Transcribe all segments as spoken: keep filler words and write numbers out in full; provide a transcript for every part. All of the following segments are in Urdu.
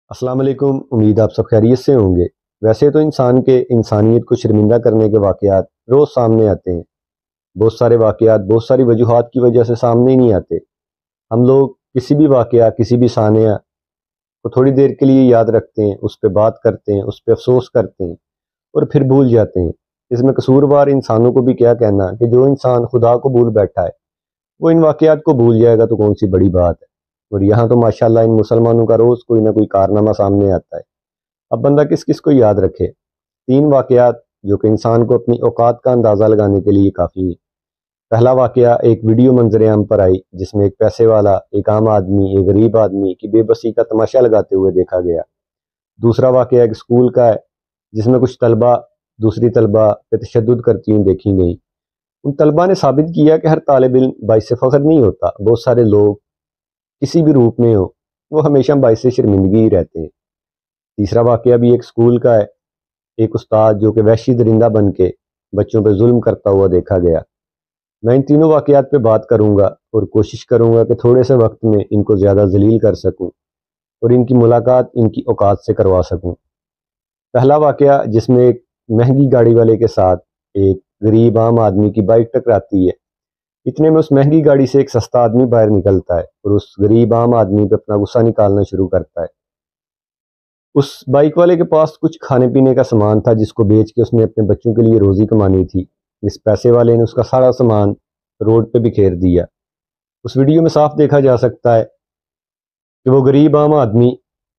السلام علیکم، امید آپ سب خیریت سے ہوں گے۔ ویسے تو انسان کے انسانیت کو شرمندہ کرنے کے واقعات روز سامنے آتے ہیں۔ بہت سارے واقعات بہت ساری وجوہات کی وجہ سے سامنے ہی نہیں آتے۔ ہم لوگ کسی بھی واقعہ کسی بھی سانحہ کو تھوڑی دیر کے لیے یاد رکھتے ہیں، اس پہ بات کرتے ہیں، اس پہ افسوس کرتے ہیں اور پھر بھول جاتے ہیں۔ اس میں قصوروار انسانوں کو بھی کیا کہنا کہ جو انسان خدا کو بھول بیٹھا ہے وہ ان واقعات کو بھول جائے گا تو کون سی بڑی بات ہے۔ اور یہاں تو ماشاءاللہ ان مسلمانوں کا روز کوئی نہ کوئی کارنامہ سامنے آتا ہے۔ اب بندہ کس کس کو یاد رکھے؟ تین واقعات جو کہ انسان کو اپنی اوقات کا اندازہ لگانے کے لیے کافی ہے۔ پہلا واقعہ ایک ویڈیو منظر عام پر آئی جس میں ایک پیسے والا، ایک عام آدمی، ایک غریب آدمی کی بے بسی کا تماشا لگاتے ہوئے دیکھا گیا۔ دوسرا واقعہ ایک اسکول کا ہے جس میں کچھ طلبہ دوسری طلبہ پہ تشدد کرتی ہوں دیکھی گئیں۔ ان طلبہ نے ثابت کیا کہ ہر طالب علم باعث فخر نہیں ہوتا، بہت سارے لوگ کسی بھی روپ میں ہو وہ ہمیشہ باعث شرمندگی ہی رہتے ہیں۔ تیسرا واقعہ بھی ایک اسکول کا ہے، ایک استاد جو کہ وحشی درندہ بن کے بچوں پہ ظلم کرتا ہوا دیکھا گیا۔ میں ان تینوں واقعات پہ بات کروں گا اور کوشش کروں گا کہ تھوڑے سے وقت میں ان کو زیادہ ذلیل کر سکوں اور ان کی ملاقات ان کی اوقات سے کروا سکوں۔ پہلا واقعہ جس میں ایک مہنگی گاڑی والے کے ساتھ ایک غریب عام آدمی کی بائک ٹکراتی ہے، اتنے میں اس مہنگی گاڑی سے ایک سستا آدمی باہر نکلتا ہے اور اس غریب عام آدمی پہ اپنا غصہ نکالنا شروع کرتا ہے۔ اس بائک والے کے پاس کچھ کھانے پینے کا سامان تھا جس کو بیچ کے اس نے اپنے بچوں کے لیے روزی کمانی تھی۔ اس پیسے والے نے اس کا سارا سامان روڈ پہ بکھیر دیا۔ اس ویڈیو میں صاف دیکھا جا سکتا ہے کہ وہ غریب عام آدمی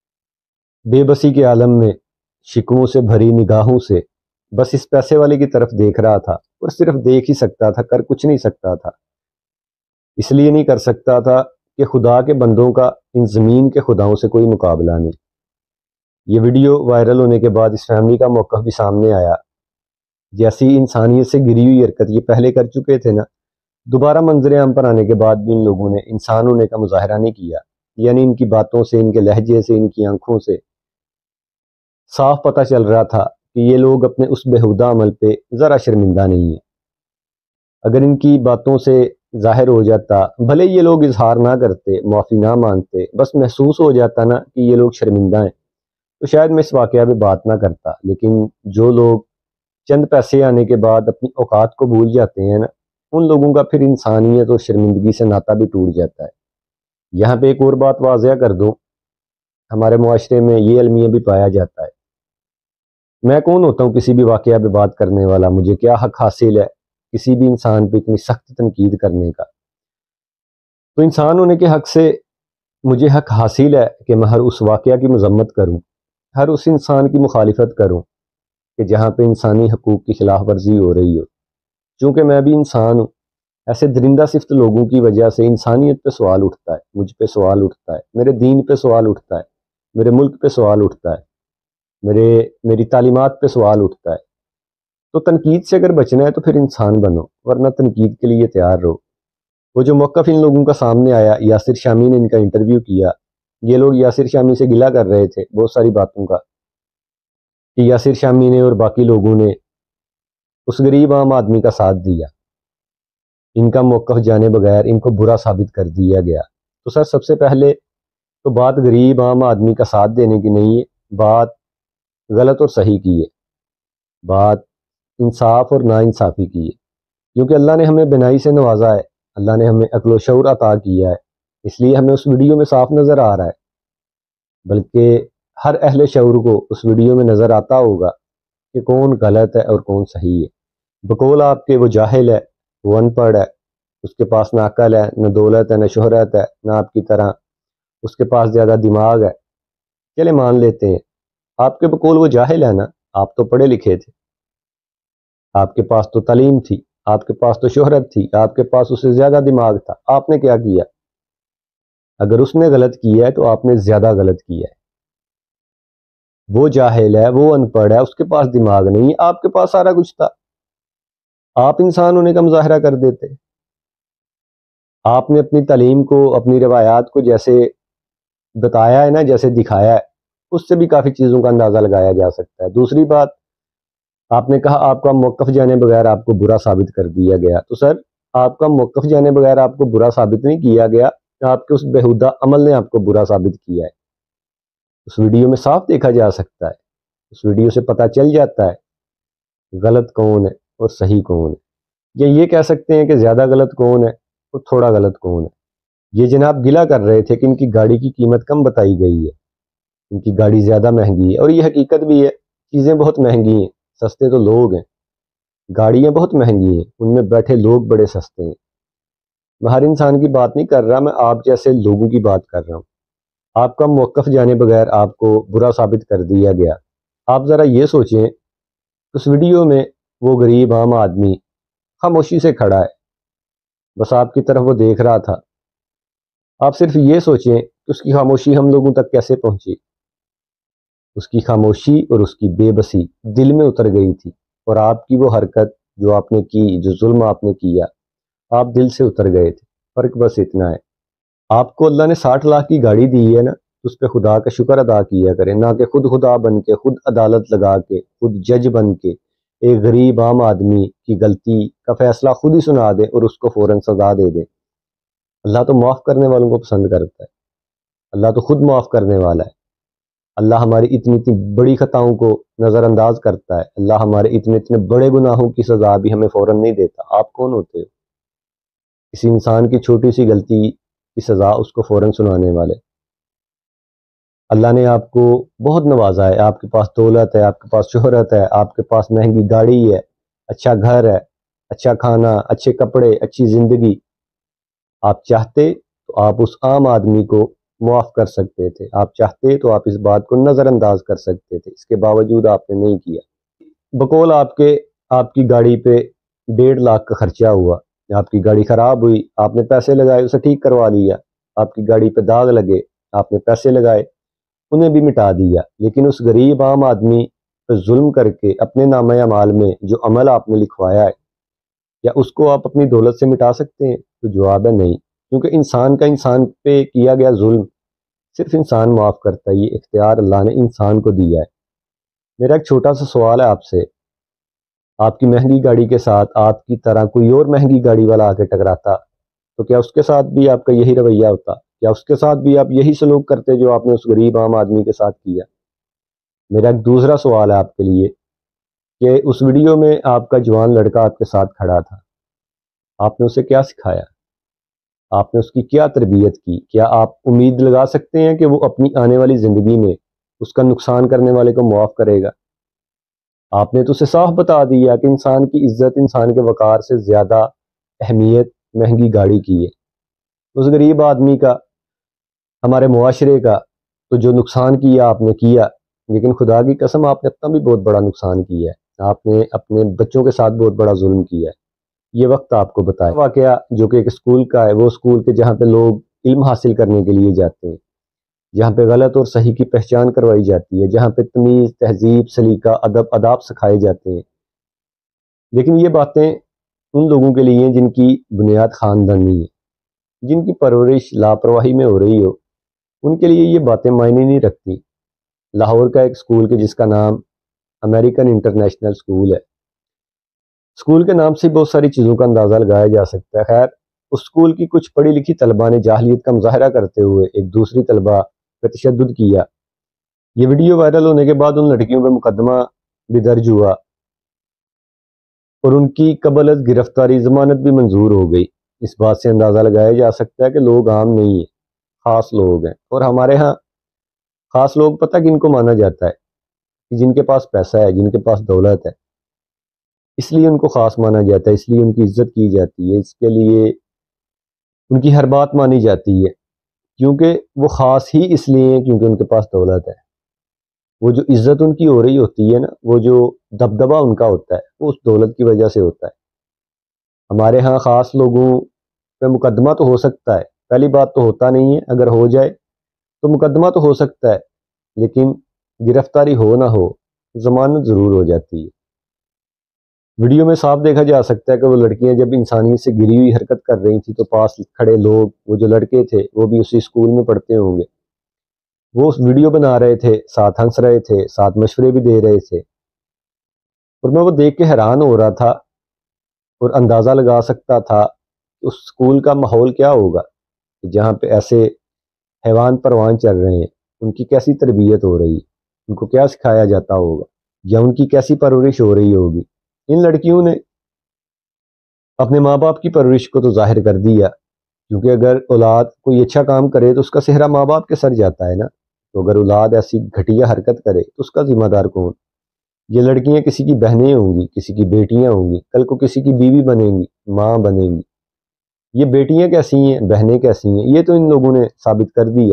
بے بسی کے عالم میں شکووں سے بھری نگاہوں سے بس اس پیسے والے کی طرف دیکھ رہا تھا اور صرف دیکھ ہی سکتا تھا، کر کچھ نہیں سکتا تھا۔ اس لیے نہیں کر سکتا تھا کہ خدا کے بندوں کا ان زمین کے خداؤں سے کوئی مقابلہ نہیں۔ یہ ویڈیو وائرل ہونے کے بعد اس فیملی کا موقف بھی سامنے آیا۔ جیسی انسانیت سے گری ہوئی حرکت یہ پہلے کر چکے تھے نا، دوبارہ منظر عام پر آنے کے بعد بھی ان لوگوں نے انسان ہونے کا مظاہرہ نہیں کیا۔ یعنی ان کی باتوں سے، ان کے لہجے سے، ان کی آنکھوں سے صاف پتہ چل رہا تھا کہ یہ لوگ اپنے اس بےہودہ عمل پہ ذرا شرمندہ نہیں ہیں۔ اگر ان کی باتوں سے ظاہر ہو جاتا، بھلے یہ لوگ اظہار نہ کرتے، معافی نہ مانگتے، بس محسوس ہو جاتا نا کہ یہ لوگ شرمندہ ہیں، تو شاید میں اس واقعہ پہ بات نہ کرتا۔ لیکن جو لوگ چند پیسے آنے کے بعد اپنی اوقات کو بھول جاتے ہیں نا، ان لوگوں کا پھر انسانیت اور شرمندگی سے ناطا بھی ٹوٹ جاتا ہے۔ یہاں پہ ایک اور بات واضح کر دوں، ہمارے معاشرے میں یہ المیہ بھی پایا جاتا ہے۔ میں کون ہوتا ہوں کسی بھی واقعہ پہ بات کرنے والا؟ مجھے کیا حق حاصل ہے کسی بھی انسان پہ اتنی سخت تنقید کرنے کا؟ تو انسان ہونے کے حق سے مجھے حق حاصل ہے کہ میں ہر اس واقعہ کی مذمت کروں، ہر اس انسان کی مخالفت کروں کہ جہاں پہ انسانی حقوق کی خلاف ورزی ہو رہی ہو۔ چونکہ میں بھی انسان ہوں، ایسے درندہ صفت لوگوں کی وجہ سے انسانیت پہ سوال اٹھتا ہے، مجھ پہ سوال اٹھتا ہے، میرے دین پہ سوال اٹھتا ہے، میرے ملک پہ سوال اٹھتا ہے، میرے میری تعلیمات پہ سوال اٹھتا ہے۔ تو تنقید سے اگر بچنا ہے تو پھر انسان بنو، ورنہ تنقید کے لیے تیار رہو۔ وہ جو موقف ان لوگوں کا سامنے آیا، یاسر شامی نے ان کا انٹرویو کیا، یہ لوگ یاسر شامی سے گلہ کر رہے تھے بہت ساری باتوں کا کہ یاسر شامی نے اور باقی لوگوں نے اس غریب عام آدمی کا ساتھ دیا، ان کا موقف جانے بغیر ان کو برا ثابت کر دیا گیا۔ تو سر سب سے پہلے تو بات غریب عام آدمی کا ساتھ دینے کی نہیں ہے، بات غلط اور صحیح کی ہے، بات انصاف اور ناانصافی کی ہے۔ کیونکہ اللہ نے ہمیں بنائی سے نوازا ہے، اللہ نے ہمیں عقل و شعور عطا کیا ہے، اس لیے ہمیں اس ویڈیو میں صاف نظر آ رہا ہے، بلکہ ہر اہل شعور کو اس ویڈیو میں نظر آتا ہوگا کہ کون غلط ہے اور کون صحیح ہے۔ بقول آپ کے وہ جاہل ہے، وہ ان پڑھ ہے، اس کے پاس نہ عقل ہے، نہ دولت ہے، نہ شہرت ہے، نہ آپ کی طرح اس کے پاس زیادہ دماغ ہے، چلے مان لیتے ہیں۔ آپ کے بقول وہ جاہل ہے نا، آپ تو پڑھے لکھے تھے، آپ کے پاس تو تعلیم تھی، آپ کے پاس تو شہرت تھی، آپ کے پاس اس سے زیادہ دماغ تھا، آپ نے کیا کیا؟ اگر اس نے غلط کیا ہے تو آپ نے زیادہ غلط کیا ہے۔ وہ جاہل ہے، وہ ان پڑھ ہے، اس کے پاس دماغ نہیں ہے، آپ کے پاس سارا کچھ تھا، آپ انسان ہونے کا مظاہرہ کر دیتے۔ آپ نے اپنی تعلیم کو، اپنی روایات کو جیسے بتایا ہے نا، جیسے دکھایا ہے، اس سے بھی کافی چیزوں کا اندازہ لگایا جا سکتا ہے۔ دوسری بات، آپ نے کہا آپ کا موقف جانے بغیر آپ کو برا ثابت کر دیا گیا، تو سر آپ کا موقف جانے بغیر آپ کو برا ثابت نہیں کیا گیا، آپ کے اس بےہودہ عمل نے آپ کو برا ثابت کیا ہے۔ اس ویڈیو میں صاف دیکھا جا سکتا ہے، اس ویڈیو سے پتہ چل جاتا ہے غلط کون ہے اور صحیح کون ہے، یا یہ کہہ سکتے ہیں کہ زیادہ غلط کون ہے اور تھوڑا غلط کون ہے۔ یہ جناب گلہ کر رہے تھے کہ ان کی گاڑی کی قیمت کم بتائی گئی ہے، ان کی گاڑی زیادہ مہنگی ہے، اور یہ حقیقت بھی ہے، چیزیں بہت مہنگی ہیں، سستے تو لوگ ہیں، گاڑیاں بہت مہنگی ہیں، ان میں بیٹھے لوگ بڑے سستے ہیں۔ میں ہر انسان کی بات نہیں کر رہا، میں آپ جیسے لوگوں کی بات کر رہا ہوں۔ آپ کا موقف جانے بغیر آپ کو برا ثابت کر دیا گیا۔ آپ ذرا یہ سوچیں، اس ویڈیو میں وہ غریب عام آدمی خاموشی سے کھڑا ہے، بس آپ کی طرف وہ دیکھ رہا تھا۔ آپ صرف یہ سوچیں کہ اس کی خاموشی ہم لوگوں تک کیسے پہنچی۔ اس کی خاموشی اور اس کی بے بسی دل میں اتر گئی تھی، اور آپ کی وہ حرکت جو آپ نے کی، جو ظلم آپ نے کیا، آپ دل سے اتر گئے تھے۔ فرق بس اتنا ہے، آپ کو اللہ نے ساٹھ لاکھ کی گاڑی دی ہے نا، اس پہ خدا کا شکر ادا کیا کریں، نہ کہ خود خدا بن کے، خود عدالت لگا کے، خود جج بن کے ایک غریب عام آدمی کی غلطی کا فیصلہ خود ہی سنا دے اور اس کو فوراً سزا دے دے۔ اللہ تو معاف کرنے والوں کو پسند کرتا ہے، اللہ تو خود معاف کرنے والا ہے۔ اللہ ہماری اتنی اتنی بڑی خطاؤں کو نظر انداز کرتا ہے، اللہ ہمارے اتنے اتنے بڑے گناہوں کی سزا بھی ہمیں فوراً نہیں دیتا۔ آپ کون ہوتے ہو کسی انسان کی چھوٹی سی غلطی کی سزا اس کو فوراً سنانے والے؟ اللہ نے آپ کو بہت نوازا ہے، آپ کے پاس دولت ہے، آپ کے پاس شہرت ہے، آپ کے پاس مہنگی گاڑی ہے، اچھا گھر ہے، اچھا کھانا، اچھے کپڑے، اچھی زندگی۔ آپ چاہتے تو آپ اس عام آدمی کو معاف کر سکتے تھے، آپ چاہتے تو آپ اس بات کو نظر انداز کر سکتے تھے، اس کے باوجود آپ نے نہیں کیا۔ بقول آپ کے آپ کی گاڑی پہ ڈیڑھ لاکھ کا خرچہ ہوا، آپ کی گاڑی خراب ہوئی، آپ نے پیسے لگائے اسے ٹھیک کروا لیا، آپ کی گاڑی پہ داغ لگے، آپ نے پیسے لگائے انہیں بھی مٹا دیا، لیکن اس غریب عام آدمی پہ ظلم کر کے اپنے نامہ اعمال میں جو عمل آپ نے لکھوایا ہے، یا اس کو آپ اپنی دولت سے مٹا سکتے ہیں؟ تو جواب ہے نہیں، کیونکہ انسان کا انسان پہ کیا گیا ظلم صرف انسان معاف کرتا ہے، یہ اختیار اللہ نے انسان کو دیا ہے۔ میرا ایک چھوٹا سا سوال ہے آپ سے، آپ کی مہنگی گاڑی کے ساتھ آپ کی طرح کوئی اور مہنگی گاڑی والا آ کے ٹکراتا تو کیا اس کے ساتھ بھی آپ کا یہی رویہ ہوتا؟ کیا اس کے ساتھ بھی آپ یہی سلوک کرتے جو آپ نے اس غریب عام آدمی کے ساتھ کیا؟ میرا ایک دوسرا سوال ہے آپ کے لیے کہ اس ویڈیو میں آپ کا جوان لڑکا آپ کے ساتھ کھڑا تھا، آپ نے اسے کیا سکھایا؟ آپ نے اس کی کیا تربیت کی؟ کیا آپ امید لگا سکتے ہیں کہ وہ اپنی آنے والی زندگی میں اس کا نقصان کرنے والے کو معاف کرے گا؟ آپ نے تو اسے صاف بتا دیا کہ انسان کی عزت انسان کے وقار سے زیادہ اہمیت مہنگی گاڑی کی ہے۔ اس غریب آدمی کا، ہمارے معاشرے کا تو جو نقصان کیا آپ نے کیا، لیکن خدا کی قسم آپ نے اپنا بھی بہت بڑا نقصان کیا ہے، آپ نے اپنے بچوں کے ساتھ بہت بڑا ظلم کیا ہے۔ یہ وقت آپ کو بتائے واقعہ جو کہ ایک اسکول کا ہے، وہ اسکول کے جہاں پہ لوگ علم حاصل کرنے کے لیے جاتے ہیں، جہاں پہ غلط اور صحیح کی پہچان کروائی جاتی ہے، جہاں پہ تمیز، تہذیب، سلیقہ، ادب، آداب سکھائے جاتے ہیں۔ لیکن یہ باتیں ان لوگوں کے لیے ہیں جن کی بنیاد خاندانی ہے، جن کی پرورش لاپرواہی میں ہو رہی ہو، ان کے لیے یہ باتیں معنی نہیں رکھتی۔ لاہور کا ایک اسکول کے جس کا نام امریکن انٹرنیشنل اسکول ہے، اسکول کے نام سے بہت ساری چیزوں کا اندازہ لگایا جا سکتا ہے۔ خیر، اس اسکول کی کچھ پڑھی لکھی طلبہ نے جاہلیت کا مظاہرہ کرتے ہوئے ایک دوسری طلبہ پہ تشدد کیا۔ یہ ویڈیو وائرل ہونے کے بعد ان لڑکیوں پہ مقدمہ بھی درج ہوا اور ان کی قبل از گرفتاری ضمانت بھی منظور ہو گئی۔ اس بات سے اندازہ لگایا جا سکتا ہے کہ لوگ عام نہیں ہیں، خاص لوگ ہیں، اور ہمارے ہاں خاص لوگ پتہ کن کو مانا جاتا ہے؟ کہ جن کے پاس پیسہ ہے، جن کے پاس دولت ہے، اس لیے ان کو خاص مانا جاتا ہے، اس لیے ان کی عزت کی جاتی ہے، اس کے لیے ان کی ہر بات مانی جاتی ہے، کیونکہ وہ خاص ہی اس لیے ہیں کیونکہ ان کے پاس دولت ہے۔ وہ جو عزت ان کی ہو رہی ہوتی ہے نا، وہ جو دبدبہ ان کا ہوتا ہے، وہ اس دولت کی وجہ سے ہوتا ہے۔ ہمارے ہاں خاص لوگوں پہ مقدمہ تو ہو سکتا ہے، پہلی بات تو ہوتا نہیں ہے، اگر ہو جائے تو مقدمہ تو ہو سکتا ہے، لیکن گرفتاری ہو نہ ہو ضمانت ضرور ہو جاتی ہے۔ ویڈیو میں صاف دیکھا جا سکتا ہے کہ وہ لڑکیاں جب انسانیت سے گری ہوئی حرکت کر رہی تھیں تو پاس کھڑے لوگ، وہ جو لڑکے تھے وہ بھی اسی اسکول میں پڑھتے ہوں گے، وہ اس ویڈیو بنا رہے تھے، ساتھ ہنس رہے تھے، ساتھ مشورے بھی دے رہے تھے، اور میں وہ دیکھ کے حیران ہو رہا تھا اور اندازہ لگا سکتا تھا کہ اس اسکول کا ماحول کیا ہوگا جہاں پہ ایسے حیوان پروان چل رہے ہیں۔ ان کی کیسی تربیت ہو رہی ہے، ان کو کیا سکھایا جاتا ہوگا، یا ان کی کیسی پرورش ہو رہی ہوگی۔ ان لڑکیوں نے اپنے ماں باپ کی پرورش کو تو ظاہر کر دیا، کیونکہ اگر اولاد کوئی اچھا کام کرے تو اس کا صحرا ماں باپ کے سر جاتا ہے نا، تو اگر اولاد ایسی گھٹیا حرکت کرے تو اس کا ذمہ دار کون؟ یہ لڑکیاں کسی کی بہنیں ہوں گی، کسی کی بیٹیاں ہوں گی، کل کو کسی کی بیوی بنیں گی، ماں بنیں گی۔ یہ بیٹیاں کیسی ہیں، بہنیں کیسی ہیں، یہ تو ان لوگوں نے ثابت کر دیا۔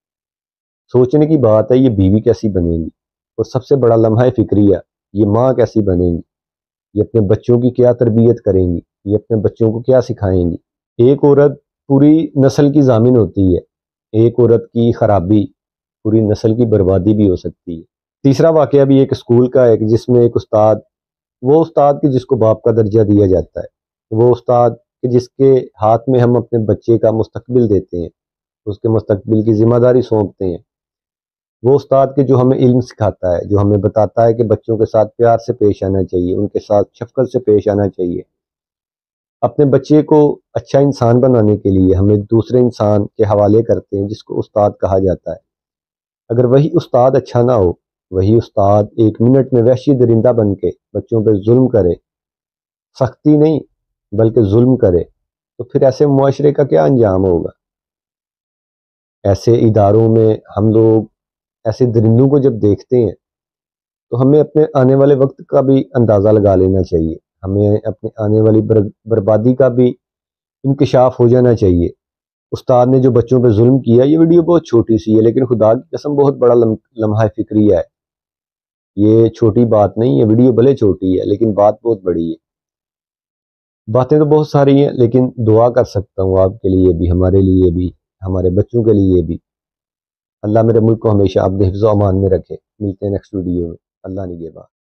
سوچنے کی بات ہے، یہ بیوی کیسی بنے گی، اور سب سے بڑا لمحہ فکریہ، یہ ماں کیسی بنے گی، یہ اپنے بچوں کی کیا تربیت کریں گی، یہ اپنے بچوں کو کیا سکھائیں گی۔ ایک عورت پوری نسل کی ضامن ہوتی ہے، ایک عورت کی خرابی پوری نسل کی بربادی بھی ہو سکتی ہے۔ تیسرا واقعہ بھی ایک اسکول کا ہے، جس میں ایک استاد، وہ استاد کی جس کو باپ کا درجہ دیا جاتا ہے، وہ استاد کہ جس کے ہاتھ میں ہم اپنے بچے کا مستقبل دیتے ہیں، اس کے مستقبل کی ذمہ داری سونپتے ہیں، وہ استاد کے جو ہمیں علم سکھاتا ہے، جو ہمیں بتاتا ہے کہ بچوں کے ساتھ پیار سے پیش آنا چاہیے، ان کے ساتھ شفقت سے پیش آنا چاہیے۔ اپنے بچے کو اچھا انسان بنانے کے لیے ہم ایک دوسرے انسان کے حوالے کرتے ہیں جس کو استاد کہا جاتا ہے۔ اگر وہی استاد اچھا نہ ہو، وہی استاد ایک منٹ میں وحشی درندہ بن کے بچوں پہ ظلم کرے، سختی نہیں بلکہ ظلم کرے، تو پھر ایسے معاشرے کا کیا انجام ہوگا؟ ایسے اداروں میں ہم لوگ ایسے درندوں کو جب دیکھتے ہیں تو ہمیں اپنے آنے والے وقت کا بھی اندازہ لگا لینا چاہیے، ہمیں اپنے آنے والی بربادی کا بھی انکشاف ہو جانا چاہیے۔ استاد نے جو بچوں پہ ظلم کیا، یہ ویڈیو بہت چھوٹی سی ہے، لیکن خدا کی قسم بہت بڑا لمحہ فکریہ ہے۔ یہ چھوٹی بات نہیں ہے، ویڈیو بھلے چھوٹی ہے لیکن بات بہت بڑی ہے۔ باتیں تو بہت ساری ہیں، لیکن دعا کر سکتا ہوں آپ کے لیے بھی، ہمارے لیے بھی، ہمارے بچوں کے لیے بھی۔ اللہ میرے ملک کو ہمیشہ اپنے حفظ و امان میں رکھے۔ ملتے ہیں نیکسٹ ویڈیو میں۔ اللہ نگہبان۔